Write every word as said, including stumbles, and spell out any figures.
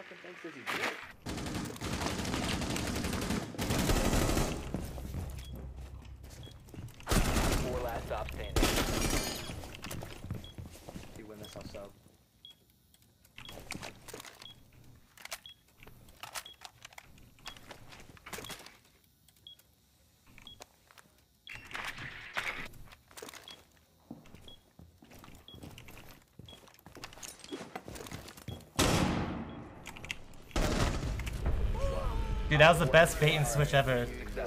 fucking things does he do? Four last stop standing. If you win this, I'll sub. Dude, that was the best bait and switch ever.